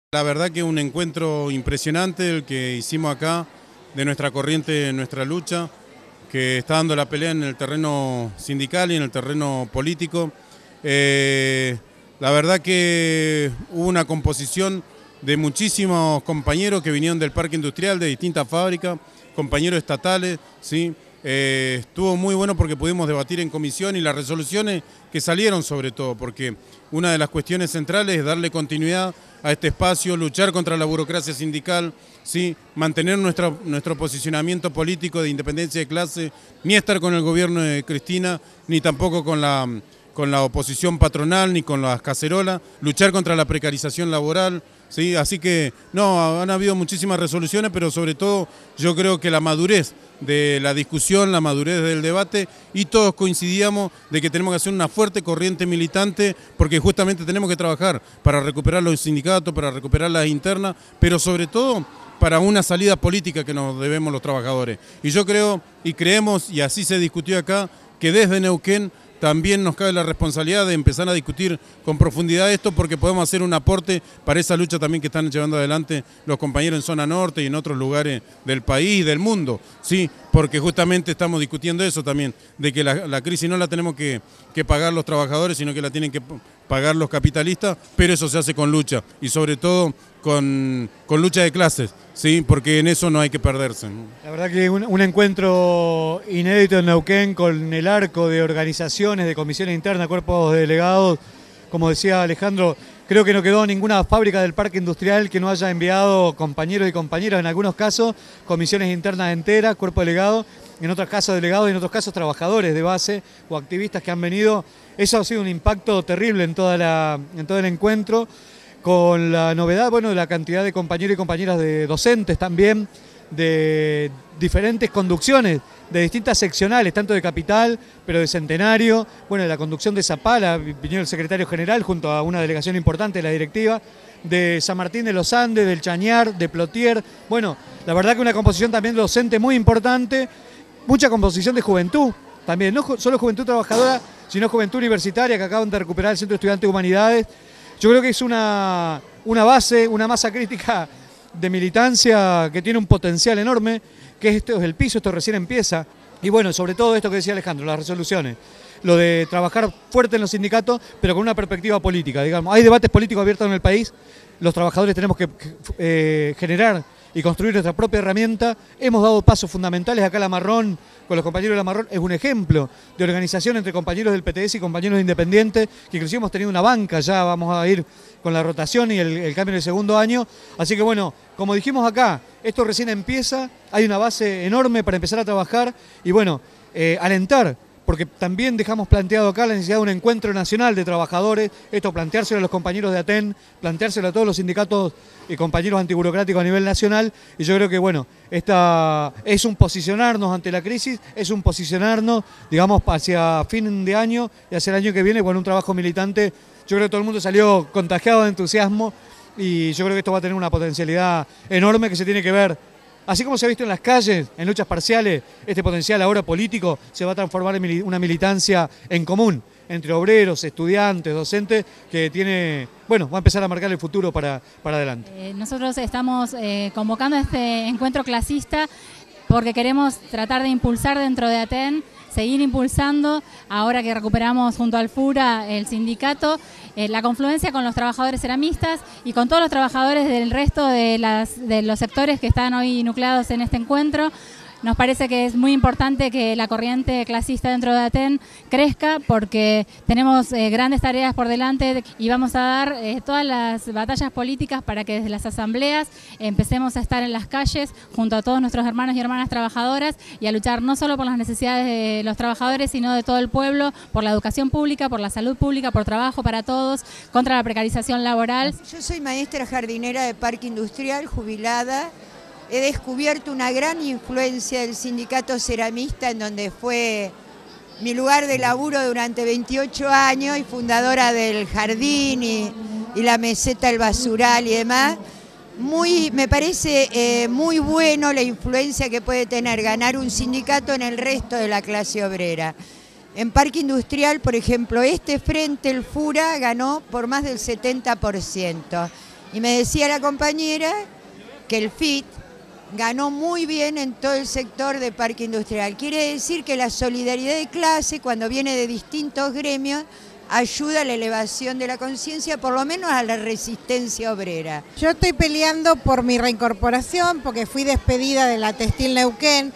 La verdad que un encuentro impresionante el que hicimos acá de nuestra corriente, nuestra lucha, que está dando la pelea en el terreno sindical y en el terreno político. La verdad que hubo una composición de muchísimos compañeros que vinieron del parque industrial, de distintas fábricas, compañeros estatales, ¿sí? Estuvo muy bueno porque pudimos debatir en comisión y las resoluciones que salieron sobre todo, porque una de las cuestiones centrales es darle continuidad a este espacio, luchar contra la burocracia sindical, ¿sí? Mantener nuestro posicionamiento político de independencia de clase, ni estar con el gobierno de Cristina, ni tampoco con la oposición patronal, ni con las cacerolas, luchar contra la precarización laboral, ¿sí? Así que no, han habido muchísimas resoluciones, pero sobre todo yo creo que la madurez de la discusión, la madurez del debate, y todos coincidíamos de que tenemos que hacer una fuerte corriente militante porque justamente tenemos que trabajar para recuperar los sindicatos, para recuperar las internas, pero sobre todo para una salida política que nos debemos los trabajadores. Y yo creo y creemos, y así se discutió acá, que desde Neuquén también nos cabe la responsabilidad de empezar a discutir con profundidad esto porque podemos hacer un aporte para esa lucha también que están llevando adelante los compañeros en zona norte y en otros lugares del país y del mundo, ¿sí? Porque justamente estamos discutiendo eso también, de que la crisis no la tenemos que pagar los trabajadores, sino que la tienen que pagar los capitalistas, pero eso se hace con lucha y sobre todo con lucha de clases, ¿sí? Porque en eso no hay que perderse, ¿no? La verdad que un encuentro inédito en Neuquén con el arco de organizaciones, de comisiones internas, cuerpos de delegados. Como decía Alejandro, creo que no quedó ninguna fábrica del parque industrial que no haya enviado compañeros y compañeras, en algunos casos comisiones internas enteras, cuerpo delegado, en otros casos delegados y en otros casos trabajadores de base o activistas que han venido. Eso ha sido un impacto terrible en todo el encuentro, con la novedad, bueno, de la cantidad de compañeros y compañeras de docentes también, de diferentes conducciones, de distintas seccionales, tanto de Capital, pero de Centenario, bueno, de la conducción de Zapala, vino el secretario general junto a una delegación importante de la directiva, de San Martín de los Andes, del Chañar, de Plotier. Bueno, la verdad que una composición también docente muy importante, mucha composición de juventud también, no solo juventud trabajadora, sino juventud universitaria que acaban de recuperar el Centro de Estudiantes de Humanidades. Yo creo que es una base, una masa crítica de militancia que tiene un potencial enorme, que esto es el piso, esto recién empieza. Y bueno, sobre todo esto que decía Alejandro, las resoluciones, lo de trabajar fuerte en los sindicatos, pero con una perspectiva política, digamos. Hay debates políticos abiertos en el país, los trabajadores tenemos que generar y construir nuestra propia herramienta. Hemos dado pasos fundamentales, acá la Marrón, con los compañeros de la Marrón, es un ejemplo de organización entre compañeros del PTS y compañeros de Independiente, que inclusive hemos tenido una banca, ya vamos a ir con la rotación y el cambio de segundo año. Así que bueno, como dijimos acá, esto recién empieza, hay una base enorme para empezar a trabajar y bueno, alentar, porque también dejamos planteado acá la necesidad de un encuentro nacional de trabajadores, esto planteárselo a los compañeros de ATEN, planteárselo a todos los sindicatos y compañeros antiburocráticos a nivel nacional, y yo creo que bueno, esta es un posicionarnos ante la crisis, es un posicionarnos, digamos, hacia fin de año y hacia el año que viene con un trabajo militante. Yo creo que todo el mundo salió contagiado de entusiasmo y yo creo que esto va a tener una potencialidad enorme que se tiene que ver. Así como se ha visto en las calles, en luchas parciales, este potencial ahora político se va a transformar en una militancia en común entre obreros, estudiantes, docentes, que tiene, bueno, va a empezar a marcar el futuro para adelante. Nosotros estamos convocando a este encuentro clasista porque queremos tratar de impulsar dentro de ATEN, seguir impulsando, ahora que recuperamos junto al FURA el sindicato, la confluencia con los trabajadores ceramistas y con todos los trabajadores del resto de los sectores que están hoy nucleados en este encuentro. Nos parece que es muy importante que la corriente clasista dentro de ATEN crezca porque tenemos grandes tareas por delante y vamos a dar todas las batallas políticas para que desde las asambleas empecemos a estar en las calles junto a todos nuestros hermanos y hermanas trabajadoras y a luchar no solo por las necesidades de los trabajadores, sino de todo el pueblo, por la educación pública, por la salud pública, por trabajo para todos, contra la precarización laboral. Yo soy maestra jardinera de Parque Industrial, jubilada. He descubierto una gran influencia del sindicato ceramista, en donde fue mi lugar de laburo durante 28 años y fundadora del jardín y la meseta, el basural y demás. Me parece muy bueno la influencia que puede tener ganar un sindicato en el resto de la clase obrera. En Parque Industrial, por ejemplo, este frente, el FURA, ganó por más del 70%. Y me decía la compañera que el FIT ganó muy bien en todo el sector de parque industrial. Quiere decir que la solidaridad de clase, cuando viene de distintos gremios, ayuda a la elevación de la conciencia, por lo menos a la resistencia obrera. Yo estoy peleando por mi reincorporación porque fui despedida de la Textil Neuquén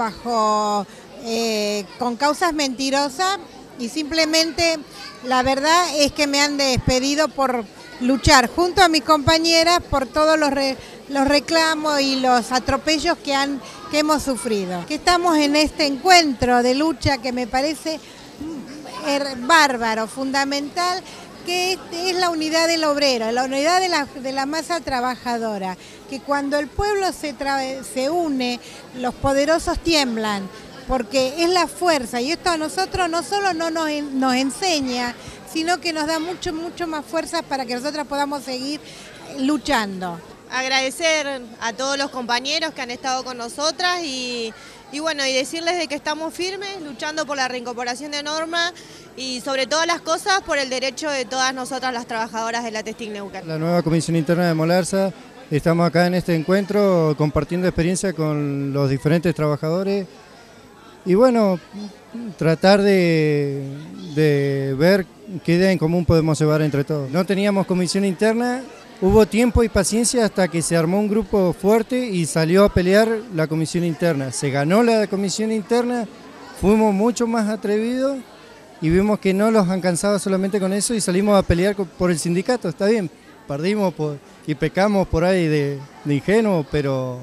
con causas mentirosas y simplemente la verdad es que me han despedido por luchar junto a mis compañeras por todos los reclamos y los atropellos que hemos sufrido. Que estamos en este encuentro de lucha que me parece bárbaro, fundamental, que es la unidad del obrero, la unidad de la masa trabajadora, que cuando el pueblo se une, los poderosos tiemblan, porque es la fuerza, y esto a nosotros no solo no nos enseña, sino que nos da mucho más fuerza para que nosotros podamos seguir luchando. Agradecer a todos los compañeros que han estado con nosotras y bueno, y decirles de que estamos firmes, luchando por la reincorporación de Norma y sobre todas las cosas por el derecho de todas nosotras las trabajadoras de la Textil Neuquén. La nueva Comisión Interna de Molarsa, estamos acá en este encuentro compartiendo experiencia con los diferentes trabajadores y bueno, tratar de ver qué idea en común podemos llevar entre todos. No teníamos comisión interna. Hubo tiempo y paciencia hasta que se armó un grupo fuerte y salió a pelear la comisión interna. Se ganó la comisión interna, fuimos mucho más atrevidos y vimos que no los alcanzaba solamente con eso y salimos a pelear por el sindicato. Está bien, perdimos y pecamos por ahí de ingenuo, pero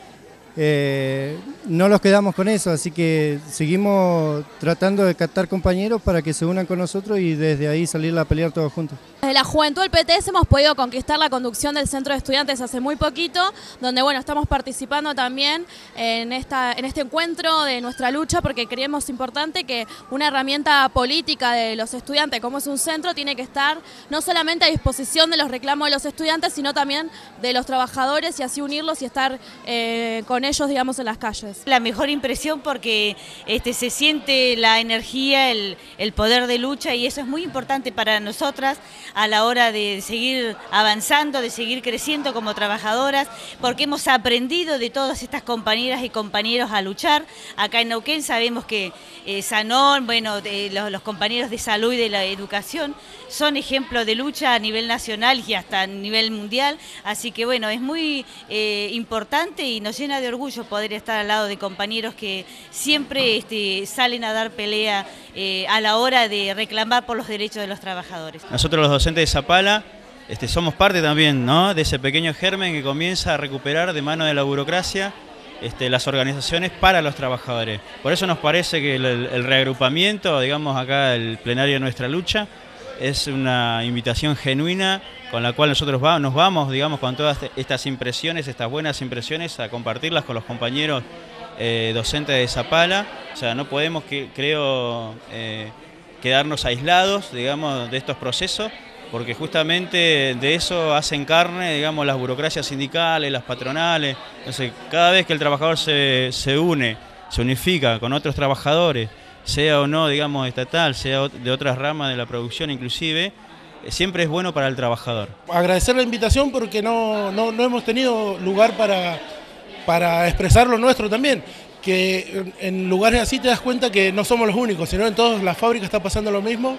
no los quedamos con eso, así que seguimos tratando de captar compañeros para que se unan con nosotros y desde ahí salir a pelear todos juntos. Desde la Juventud del PTS hemos podido conquistar la conducción del Centro de Estudiantes hace muy poquito, donde bueno, estamos participando también en este encuentro de nuestra lucha, porque creemos importante que una herramienta política de los estudiantes, como es un centro, tiene que estar no solamente a disposición de los reclamos de los estudiantes, sino también de los trabajadores y así unirlos y estar con ellos, digamos, en las calles. La mejor impresión porque se siente la energía, el poder de lucha y eso es muy importante para nosotras a la hora de seguir avanzando, de seguir creciendo como trabajadoras, porque hemos aprendido de todas estas compañeras y compañeros a luchar. Acá en Neuquén sabemos que Sanón, bueno, los compañeros de salud y de la educación son ejemplos de lucha a nivel nacional y hasta a nivel mundial, así que bueno, es muy importante y nos llena de orgullo poder estar al lado de compañeros que siempre salen a dar pelea a la hora de reclamar por los derechos de los trabajadores. Nosotros los docentes de Zapala somos parte también, ¿no?, de ese pequeño germen que comienza a recuperar de mano de la burocracia las organizaciones para los trabajadores. Por eso nos parece que el reagrupamiento, digamos acá el plenario de nuestra lucha, es una invitación genuina con la cual nosotros nos vamos, digamos, con todas estas impresiones, estas buenas impresiones, a compartirlas con los compañeros docentes de Zapala. O sea, no podemos, creo, quedarnos aislados, digamos, de estos procesos, porque justamente de eso hacen carne, digamos, las burocracias sindicales, las patronales. Entonces, cada vez que el trabajador se une, se unifica con otros trabajadores, sea o no, digamos, estatal, sea de otras ramas de la producción inclusive, siempre es bueno para el trabajador. Agradecer la invitación porque no hemos tenido lugar para expresar lo nuestro también, que en lugares así te das cuenta que no somos los únicos, sino en todas las fábricas está pasando lo mismo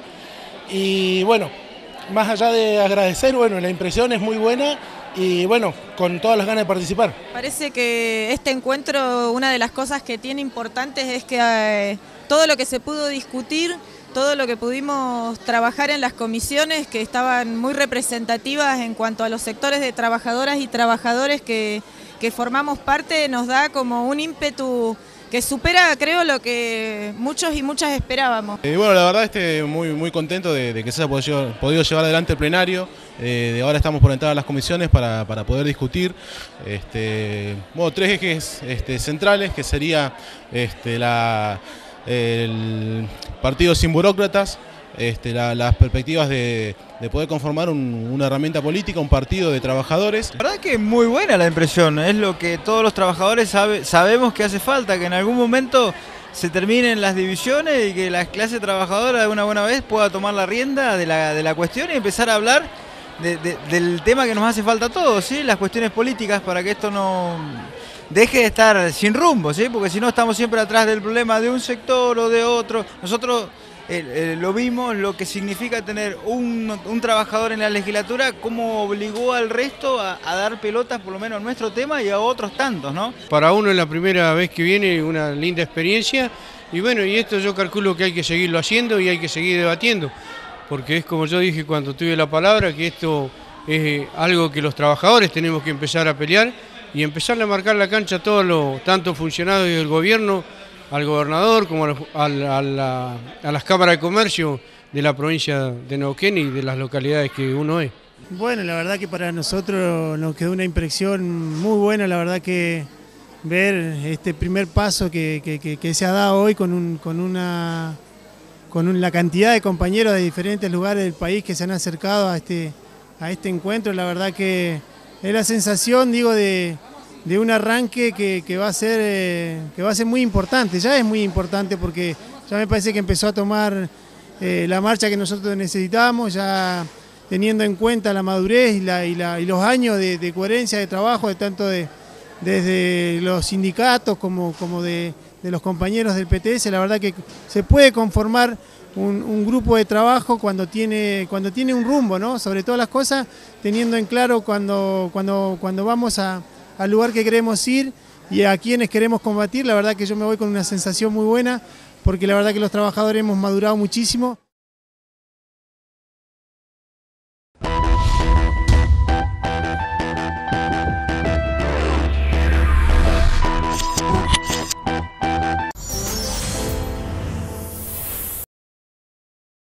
y bueno, más allá de agradecer, bueno, la impresión es muy buena y bueno, con todas las ganas de participar. Parece que este encuentro, una de las cosas que tiene importantes es que todo lo que se pudo discutir, todo lo que pudimos trabajar en las comisiones que estaban muy representativas en cuanto a los sectores de trabajadoras y trabajadores que formamos parte, nos da como un ímpetu que supera, creo, lo que muchos y muchas esperábamos. Bueno, la verdad muy contento de que se haya podido llevar adelante el plenario. Ahora estamos por entrar a las comisiones para poder discutir bueno, tres ejes centrales, que sería el partido sin burócratas, las perspectivas de poder conformar una herramienta política, un partido de trabajadores. La verdad que es muy buena la impresión, es lo que todos los trabajadores sabemos que hace falta, que en algún momento se terminen las divisiones y que la clase trabajadora de una buena vez pueda tomar la rienda de la cuestión y empezar a hablar del tema que nos hace falta a todos, ¿sí? Las cuestiones políticas, para que esto no deje de estar sin rumbo, ¿sí? Porque si no estamos siempre atrás del problema de un sector o de otro. Nosotros lo vimos, lo que significa tener un trabajador en la legislatura, cómo obligó al resto a dar pelotas por lo menos a nuestro tema y a otros tantos, ¿no? Para uno es la primera vez que viene, una linda experiencia, y bueno, y esto yo calculo que hay que seguirlo haciendo y hay que seguir debatiendo, porque es como yo dije cuando tuve la palabra, que esto es algo que los trabajadores tenemos que empezar a pelear y empezar a marcar la cancha a todos los tantos funcionarios del gobierno, al gobernador como a las cámaras de comercio de la provincia de Neuquén y de las localidades que uno es. Bueno, la verdad que para nosotros nos quedó una impresión muy buena, la verdad que ver este primer paso que se ha dado hoy con la cantidad de compañeros de diferentes lugares del país que se han acercado a este encuentro, la verdad que es la sensación, digo, de un arranque que va a ser muy importante. Ya es muy importante porque ya me parece que empezó a tomar la marcha que nosotros necesitamos, ya teniendo en cuenta la madurez y los años de coherencia de trabajo, desde los sindicatos como de los compañeros del PTS. La verdad que se puede conformar un grupo de trabajo cuando tiene un rumbo, ¿no? Sobre todas las cosas, teniendo en claro cuando vamos al lugar que queremos ir y a quienes queremos combatir. La verdad que yo me voy con una sensación muy buena, porque la verdad que los trabajadores hemos madurado muchísimo.